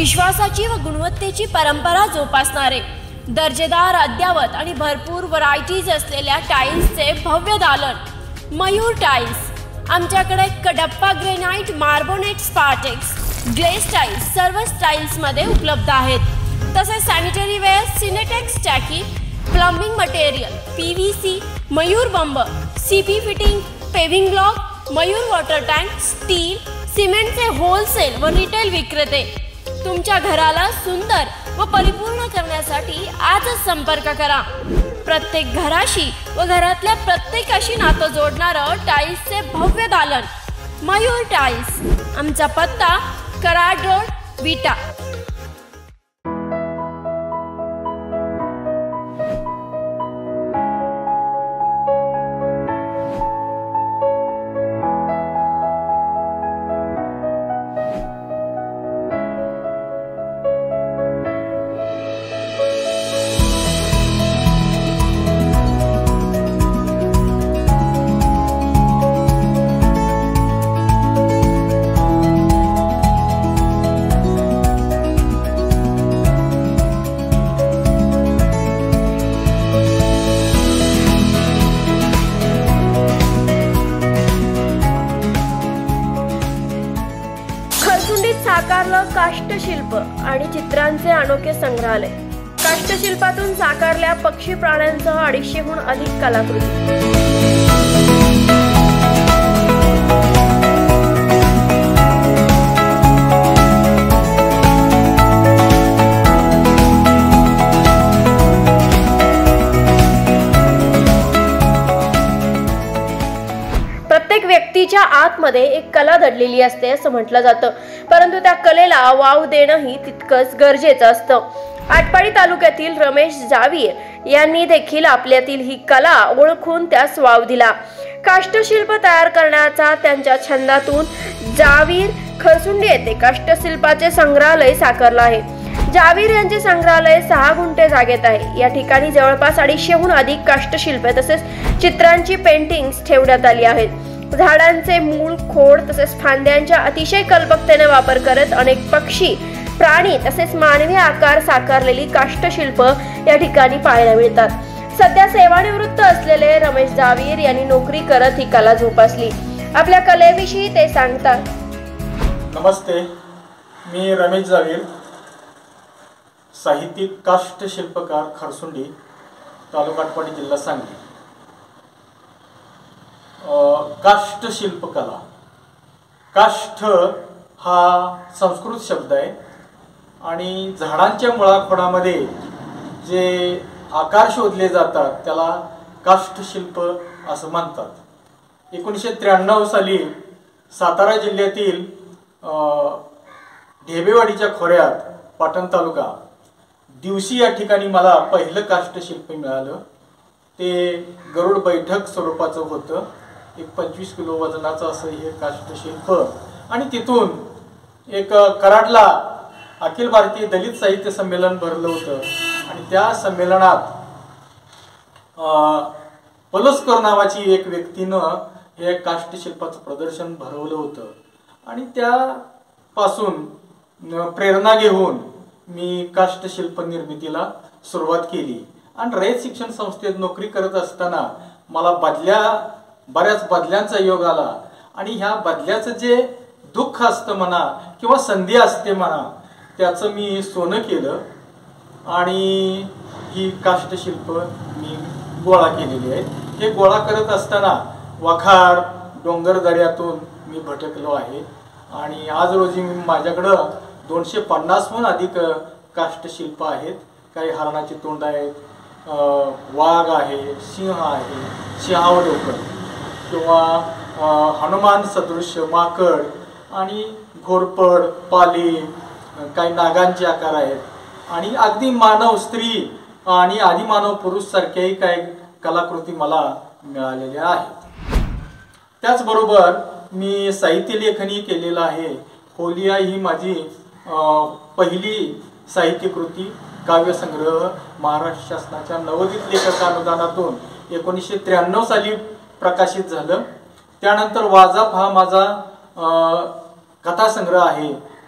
विश्वासाची व गुणवत्तेची परंपरा जोपासणारे, दर्जेदार, अद्यावत आणि भरपूर व्हरायटीज असलेल्या टाईल्सचे भव्य दालन मयूर टाईल्स। आमच्याकडे कडप्पा ग्रेनाइट, मार्बोनेट, स्पार्टेक्स, ग्लेस टाईल्स सर्व स्टाईल्समध्ये उपलब्ध आहेत। तसेच सॅनिटरी वेअर, सिनेटेक्स टाकी, प्लंबिंग मटेरियल, PVC, मयूर बंब, CP fitting, paving block, Mayur water tank, steel, सिमेंटचे होलसेल व रिटेल विक्रेते। तुमच्या घराला सुंदर व परिपूर्ण करण्यासाठी आजच संपर्क करा। प्रत्येक घराशी व घरातल्या प्रत्येकाशी नातं जोडणारं टाईल्सचे भव्य दालन मयूर टाईल्स। आमचा पत्ता कराड रोड, विटा। साकारलं काष्टशिल्प आणि चित्रांचे अनोखे संग्रहालय। काष्टशिल्पातून साकारल्या पक्षी प्राण्यांसह 250हून अधिक कलाकृती। प्रत्येक व्यक्तीच्या आतमध्ये एक कला दडलेली असते असं म्हटलं जातं, परंतु त्या कलेला वाव देणंही तितकंच गरजेचं असतं। आटपाडी तालुक्यातील रमेश जावीर यांनी देखील आपल्यातील ही कला ओळखून त्यास वाव दिला। काष्टशिल्प तयार करण्याचा त्यांच्या छंदातून जावीर खरसुंडी येथे काष्टशिल्पाचे संग्रहालय साकारलं आहे। जावीर यांचे संग्रहालय 6 गुंठे जागेत आहे। या ठिकाणी जवळपास 250हून अधिक काष्टशिल्पे तसेच चित्रांची पेंटिंग्स ठेवण्यात आली आहेत। झाडांचे मूळ, खोड तसेच फांद्यांच्या अतिशय कल्पकतेने वापर करत अनेक पक्षी, प्राणी तसेच मानवी आकार साकारलेली काष्टशिल्प या ठिकाणी पाहायला मिळतात। सध्या सेवानिवृत्त असलेले रमेश जावीर यांनी नोकरी करत ही कला जोपासली। आपल्या कलेविषयी ते सांगतात। नमस्ते, मी रमेश जावीर, साहित्यिक, काष्टशिल्पकार, खरसुंडी, तालुका आटपाडी, जिल्हा सांगली। काष्टशिल्पकला, काष्ठ हा संस्कृत शब्द आहे आणि झाडांच्या मुळाखोडामध्ये जे आकार शोधले जातात त्याला काष्टशिल्प असं म्हणतात। 1993 साली सातारा जिल्ह्यातील ढेबेवाडीच्या खोऱ्यात पाटण तालुका दिवशी या ठिकाणी मला पहिलं काष्टशिल्प मिळालं। ते गरुड बैठक स्वरूपाचं होतं। एक 25 किलो वजनाचं असं हे काष्टशिल्प आणि तिथून एक कराडला अखिल भारतीय दलित साहित्य संमेलन भरलं होतं आणि त्या संमेलनात पलसकर नावाची एक व्यक्तीनं हे काष्टशिल्पाचं प्रदर्शन भरवलं होतं आणि त्यापासून प्रेरणा घेऊन मी काष्टशिल्प निर्मितीला सुरुवात केली। आणि रयत शिक्षण संस्थेत नोकरी करत असताना मला बऱ्याच बदल्यांचा योग आला आणि ह्या बदल्याचं जे दुःख असतं म्हणा किंवा संधी असते म्हणा त्याचं मी सोनं केलं आणि ही काष्टशिल्प मी गोळा केलेली आहेत। हे गोळा करत असताना वखार, डोंगरदऱ्यातून मी भटकलो आहे आणि आज रोजी माझ्याकडं 250हून अधिक काष्टशिल्प आहेत। काही हरणाची तोंड आहेत, वाघ आहे, सिंह आहे, सिंहावर डोकं किंवा हनुमान सदृश्य माकड आणि घोरपड, पाले, काही नागांचे आकार आहेत आणि अगदी मानव, स्त्री आणि आदिमानव पुरुष सारख्याही काही कलाकृती मला मिळालेल्या आहेत। त्याचबरोबर मी साहित्य लेखनही केलेलं आहे। होलिया ही माझी पहिली साहित्य कृती, काव्यसंग्रह महाराष्ट्र शासनाच्या नवोदित लेखक अनुदानातून 1993 साली प्रकाशित झालं। त्यानंतर वाजप हा माझा कथासंग्रह आहे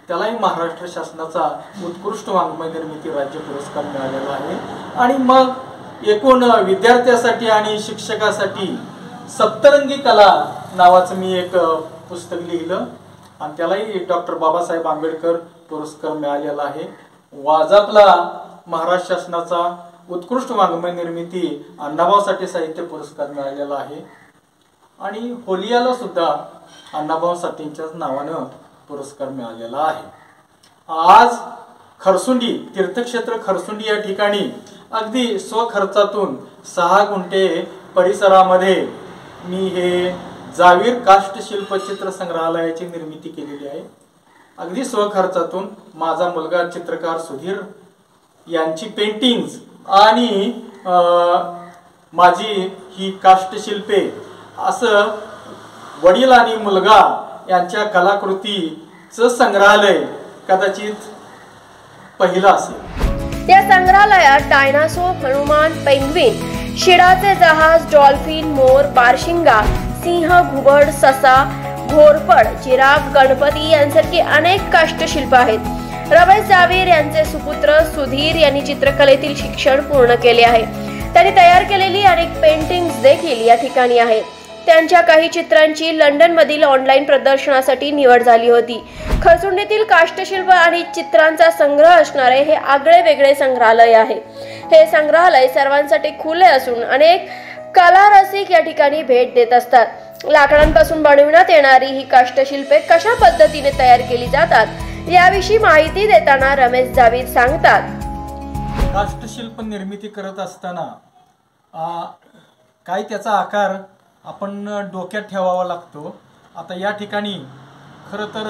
त्यालाही महाराष्ट्र शासनाचा उत्कृष्ट वाङ्मय निर्मिती राज्य पुरस्कार मिळालेला आहे। आणि मग एकूण विद्यार्थ्यासाठी आणि शिक्षकासाठी सप्तरंगी कला नावाचं मी एक पुस्तक लिहिलं आणि त्यालाही डॉक्टर बाबासाहेब आंबेडकर पुरस्कार मिळालेला आहे। वाजापला महाराष्ट्र शासनाचा उत्कृष्ट वाङ्मय निर्मिती अण्णाभाऊ साठे साहित्य पुरस्कार मिळालेला आहे आणि होलियाला सुद्धा अण्णाभाऊ साठेंच्याच नावानं पुरस्कार मिळालेला आहे। आज खरसुंडी तीर्थक्षेत्र खरसुंडी या ठिकाणी अगदी स्वखर्चातून 6 गुंठे परिसरामध्ये मी हे जावीर काष्टशिल्प चित्र संग्रहालयाची निर्मिती केलेली आहे। अगदी स्वखर्चातून माझा मुलगा चित्रकार सुधीर यांची पेंटिंग्स आणि माझी ही काष्टशिल्पे असं वडील आणि मुलगा यांच्या कलाकृतीचं संग्रहालय कदाचित पहिलं असेल। या संग्रहालयात डायनासोर, हनुमान, पेंग्विन, शिडाचे जहाज, डॉल्फिन, मोर, बारशिंगा, सिंह, घुबड, ससा, घोरपड, जिराफ, गणपती यांसारखी अनेक काष्टशिल्प आहेत। रमेश जावीर यांचे सुपुत्र सुधीर यांनी चित्रकलेतील शिक्षण पूर्ण केले आहे। त्यांनी तयार केलेली अनेक पेंटिंग्स देखील या ठिकाणी आहेत। त्यांच्या काही चित्रांची लंडन मधील ऑनलाईन प्रदर्शनासाठी निवड झाली होती। खरसुंडीतील काष्टशिल्प आणि चित्रांचा संग्रह असणारे हे आगळे वेगळे संग्रहालय आहे। हे संग्रहालय सर्वांसाठी खुले असून अनेक कला रसिक या ठिकाणी भेट देत असतात। लाकडांपासून बनविण्यात येणारी ही काष्टशिल्पे कशा पद्धतीने तयार केली जातात याविषयी माहिती देताना रमेश जावीर सांगतात। काष्टशिल्प निर्मिती करत असताना काय त्याचा आकार आपण डोक्यात ठेवावा लागतो। आता या ठिकाणी खरं तर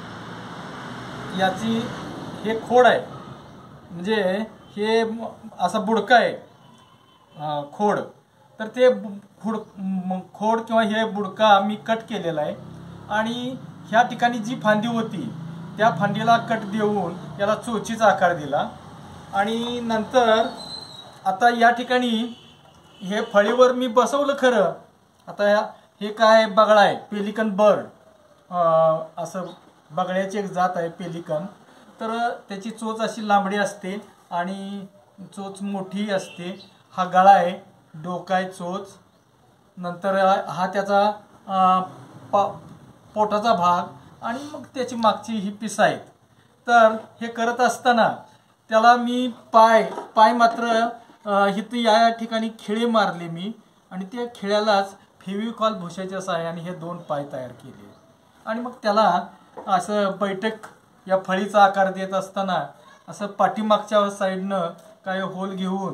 याची हे खोड आहे, म्हणजे हे असा बुडका आहे खोड, तर ते खोड किंवा हे बुडका मी कट केलेला आहे आणि ह्या ठिकाणी जी फांदी होती त्या फांदीला कट देऊन याला चोचीचा आकार दिला आणि नंतर आता या ठिकाणी हे फळीवर मी बसवलं खरं। आता हे काय बगळा आहे, पेलिकन बर्ड, असं बगळ्याची एक जात आहे पेलिकन, तर त्याची चोच अशी लांबडी असते आणि चोच मोठी असते। हा गळा आहे, डोका आहे, चोच, नंतर हा त्याचा पोटाचा भाग आणि मग त्याची मागची ही पिस आहेत। तर हे करत असताना त्याला मी पाय मात्र इथं या ठिकाणी खिळे मारले मी आणि त्या खिळ्यालाच फेविकॉल भुशाच्या सहाय्याने हे 2 पाय तयार केले आणि मग त्याला असं बैठक या फळीचा आकार देत असताना असं पाठीमागच्या साईडनं काय होल घेऊन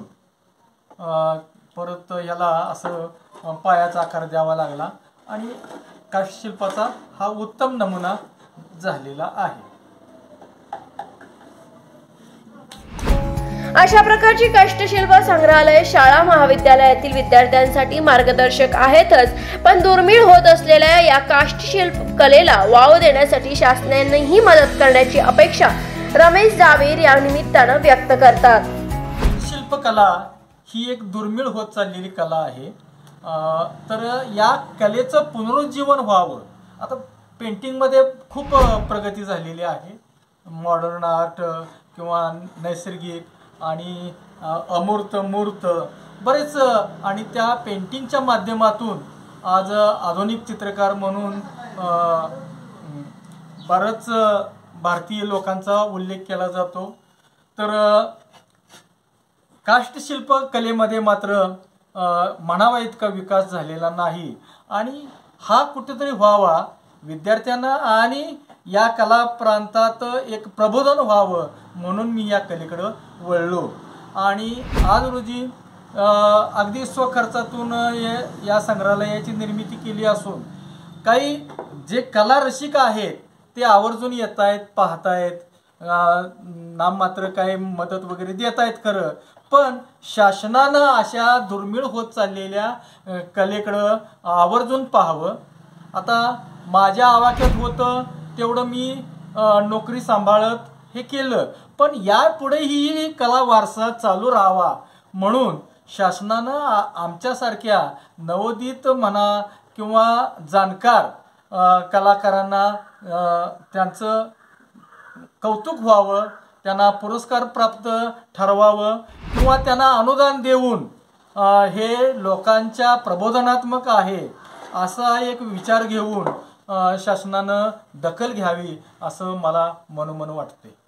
परत याला असं पायाचा आकार द्यावा लागला आणि काष्टशिल्पाचा हा उत्तम नमुना झालेला आहे। अशा प्रकारची काष्टशिल्प संग्रहालय शाळा महाविद्यालयातील विद्यार्थ्यांसाठी मार्गदर्शक आहेतच, पण दुर्मिळ होत असलेल्या या काष्टशिल्प कलेला वाव देण्यासाठी शासनानेही मदत करण्याची अपेक्षा रमेश जावीर या निमित्तानं व्यक्त करतात। शिल्पकला ही एक दुर्मिळ होत चाललेली कला आहे, तर या कलेचं पुनरुज्जीवन व्हावं। आता पेंटिंगमध्ये खूप प्रगती झालेली आहे, मॉडर्न आर्ट किंवा नैसर्गिक आणि अमूर्त मूर्त बरेच, आणि त्या पेंटिंगच्या माध्यमातून आज आधुनिक चित्रकार म्हणून बरंच भारतीय लोकांचा उल्लेख केला जातो। तर काष्टशिल्प कलेमध्ये मात्र म्हणावा इतका विकास झालेला नाही आणि हा कुठेतरी व्हावा, विद्यार्थ्यांना आणि या कला प्रांतात एक प्रबोधन व्हावं म्हणून मी या कलेकडे वळलो आणि आज रोजी अगदी स्वखर्चातून या संग्रहालयाची निर्मिती केली असून काही जे कला रसिक आहेत ते आवर्जून येत आहेत, पाहतायत, नाममात्र काही मदत वगैरे देत आहेत खरं, पण शासनानं अशा दुर्मिळ होत चाललेल्या कलेकडं आवर्जून पाहावं। आता माझ्या आवाक्यात होतं तेवढं मी नोकरी सांभाळत हे केलं, पण यापुढे ही कला वारसा चालू राहावा म्हणून शासनानं आमच्यासारख्या नवोदित म्हणा किंवा जाणकार कलाकारांना त्यांचं कौतुक व्हावं, त्यांना पुरस्कार प्राप्त ठरवावं किंवा त्यांना अनुदान देऊन हे लोकांच्या प्रबोधनात्मक आहे असा एक विचार घेऊन शासनानं दखल घ्यावी असं मला मनोमन वाटते.